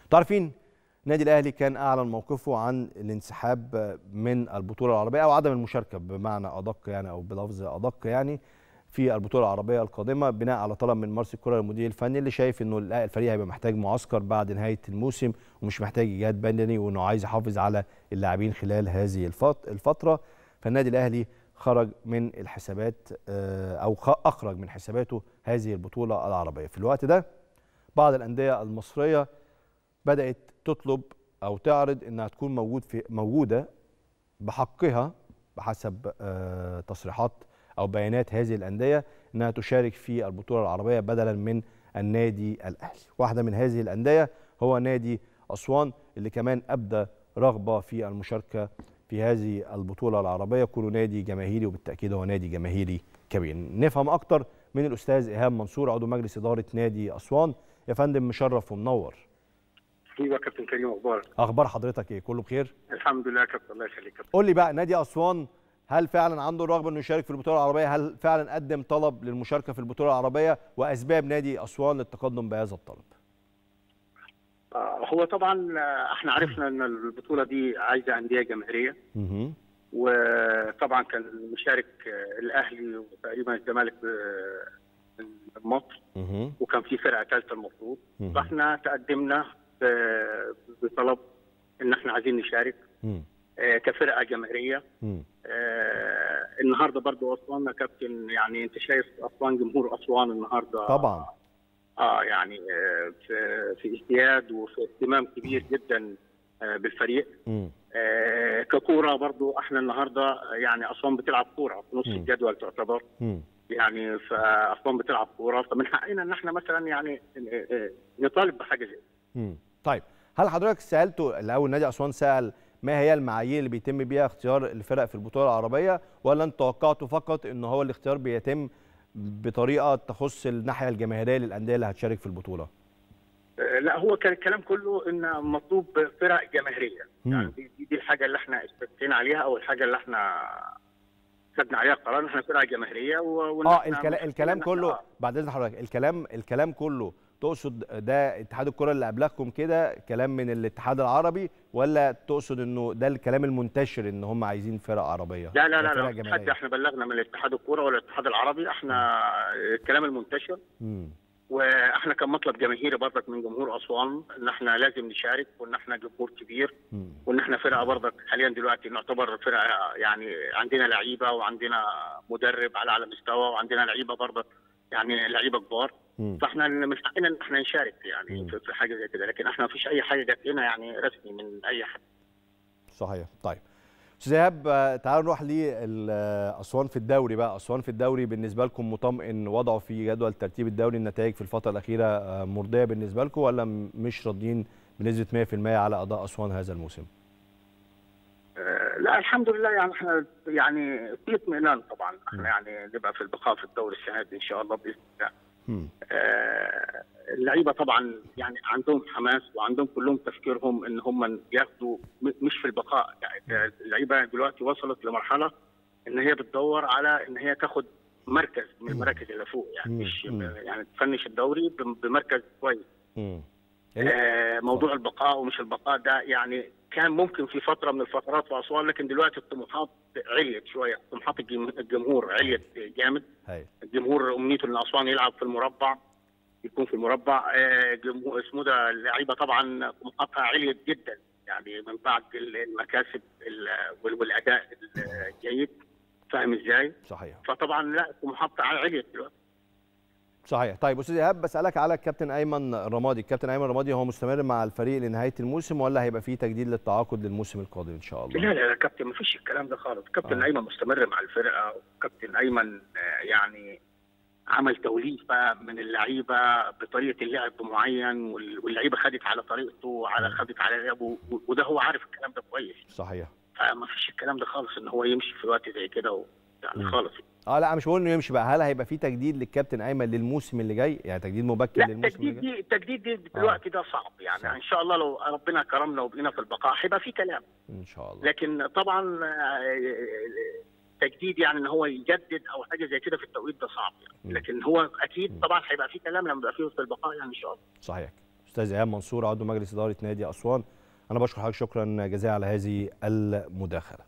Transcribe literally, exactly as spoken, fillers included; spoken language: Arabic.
تعرفين النادي الاهلي كان اعلن موقفه عن الانسحاب من البطوله العربيه او عدم المشاركه بمعنى ادق يعني او بلفظ ادق يعني في البطوله العربيه القادمه بناء على طلب من مارسيل كولر المدير الفني اللي شايف انه الفريق هيبقى محتاج معسكر بعد نهايه الموسم ومش محتاج اجهاد بدني وانه عايز يحافظ على اللاعبين خلال هذه الفتره. فالنادي الاهلي خرج من الحسابات او اخرج من حساباته هذه البطوله العربيه. في الوقت ده بعض الانديه المصريه بدات تطلب او تعرض انها تكون موجود في موجوده بحقها بحسب تصريحات او بيانات هذه الانديه انها تشارك في البطوله العربيه بدلا من النادي الاهلي. واحده من هذه الانديه هو نادي اسوان اللي كمان ابدى رغبه في المشاركه في هذه البطوله العربيه، كونه نادي جماهيري وبالتاكيد هو نادي جماهيري كبير. نفهم اكتر من الاستاذ ايهاب منصور عضو مجلس اداره نادي اسوان. يا فندم مشرف ومنور. ايوه يا كابتن كريم، اخبارك؟ اخبار حضرتك ايه؟ كله بخير؟ الحمد لله يا كابتن، الله يخليك. قول لي بقى، نادي اسوان هل فعلا عنده الرغبه انه يشارك في البطوله العربيه؟ هل فعلا قدم طلب للمشاركه في البطوله العربيه؟ واسباب نادي اسوان للتقدم بهذا الطلب؟ آه هو طبعا احنا عرفنا ان البطوله دي عايزه انديه جماهيريه. اها. وطبعا كان المشارك الاهلي وتقريبا الزمالك من مصر. اها. وكان في فرقه ثالثه المفروض. فاحنا تقدمنا بطلب ان احنا عايزين نشارك آه كفرقه جماهيريه. آه النهارده برضو اسوان يا كابتن، يعني انت شايف اسوان، جمهور اسوان النهارده طبعا اه يعني آه في في ازدياد وفي اهتمام كبير جدا آه بالفريق. آه ككوره برضو احنا النهارده يعني اسوان بتلعب كوره في نص م. الجدول تعتبر. م. يعني فاسوان بتلعب كوره، فمن حقنا ان احنا مثلا يعني نطالب بحاجه زي كده. طيب هل حضرتك سالته الاول، نادي اسوان سال ما هي المعايير اللي بيتم بيها اختيار الفرق في البطوله العربيه، ولا انت توقعته فقط ان هو الاختيار بيتم بطريقه تخص الناحيه الجماهيريه للانديه اللي هتشارك في البطوله؟ لا، هو كان الكلام كله ان مطلوب فرق جماهيريه. يعني دي, دي الحاجه اللي احنا استفتينا عليها او الحاجه اللي احنا خدنا عليها قرار ان احنا فرقه جماهيريه. اه الكلام الكلام كله آه. بعد اذن حضرتك، الكلام الكلام كله تقصد ده اتحاد الكره اللي ابلغكم كده كلام من الاتحاد العربي، ولا تقصد انه ده الكلام المنتشر ان هم عايزين فرق عربيه؟ لا لا لا, لا. حتى احنا بلغنا من الاتحاد الكره ولا الاتحاد العربي، احنا الكلام المنتشر. امم واحنا كان مطلب جماهيري برضك من جمهور اسوان ان احنا لازم نشارك، وان احنا جمهور كبير، وان احنا فرقه برضك حاليا دلوقتي نعتبر فرقه، يعني عندنا لعيبه وعندنا مدرب على اعلى مستوى وعندنا لعيبه برضك يعني لعيبه كبار. فاحنا من حقنا ان احنا نشارك يعني مم. في حاجه زي كده، لكن احنا ما فيش اي حاجه جات لنا يعني رسمي من اي حد. صحيح. طيب استاذ ايهاب، تعالوا نروح لاسوان في الدوري بقى. اسوان في الدوري بالنسبه لكم مطمئن وضعه في جدول ترتيب الدوري؟ النتائج في الفتره الاخيره مرضيه بالنسبه لكم، ولا مش راضيين بنسبه مية في المية على اداء اسوان هذا الموسم؟ أه لا الحمد لله، يعني احنا يعني في اطمئنان طبعا. احنا يعني نبقى في البقاء في الدوري السنه دي ان شاء الله باذن الله. آه اللعيبه طبعا يعني عندهم حماس وعندهم كلهم تفكيرهم ان هم ياخدوا مش في البقاء. يعني اللعيبه دلوقتي وصلت لمرحله ان هي بتدور على ان هي تاخد مركز من المراكز اللي فوق، يعني مش يعني تفنش الدوري بمركز كويس. آه موضوع البقاء ومش البقاء ده يعني كان ممكن في فتره من الفترات في اسوان، لكن دلوقتي الطموحات عليت شويه، طموحات الجمهور عليت جامد. الجمهور امنيته ان اسوان يلعب في المربع، يكون في المربع. آه جمهور اسمه ده اللعيبه طبعا طموحاتها عليت جدا، يعني من بعد المكاسب والاداء الجيد، فاهم ازاي؟ صحيح. فطبعا لا طموحاتها عليت دلوقتي. صحيح. طيب استاذ ايهاب، بسالك على الكابتن ايمن رمادي. الكابتن ايمن رمادي هو مستمر مع الفريق لنهايه الموسم، ولا هيبقى فيه تجديد للتعاقد للموسم القادم ان شاء الله؟ لا لا لا كابتن، ما فيش الكلام ده خالص. كابتن آه. ايمن مستمر مع الفرقه، وكابتن ايمن يعني عمل توليفه من اللعيبه بطريقه اللعب معين، واللعيبه خدت على طريقته وعلى خدت على لعبه، وده هو عارف الكلام ده كويس. صحيح. فما فيش الكلام ده خالص ان هو يمشي في وقت زي كده يعني م. خالص. اه لا مش بقول انه يمشي بقى، هل هيبقى في تجديد للكابتن ايمن للموسم اللي جاي؟ يعني تجديد مبكر للموسم اللي جاي؟ لا التجديد دي الوقت آه. ده صعب يعني صح. ان شاء الله لو ربنا كرمنا وبقينا في البقاء هيبقى في كلام ان شاء الله. لكن طبعا تجديد يعني ان هو يجدد او حاجه زي كده في التوقيت ده صعب يعني. م. لكن هو اكيد طبعا هيبقى في كلام لما يبقى فيه في البقاء يعني ان شاء الله. صحيح استاذ ايهاب منصور عضو مجلس اداره نادي اسوان. انا بشكر حضرتك شكرا جزيلا على هذه المداخله.